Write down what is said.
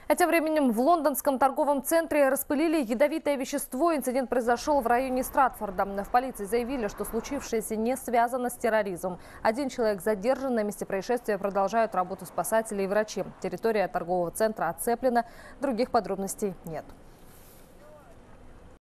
А тем временем в лондонском торговом центре распылили ядовитое вещество. Инцидент произошел в районе Стратфорда. В полиции заявили, что случившееся не связано с терроризмом. Один человек задержан. На месте происшествия продолжают работу спасатели и врачи. Территория торгового центра оцеплена. Других подробностей нет.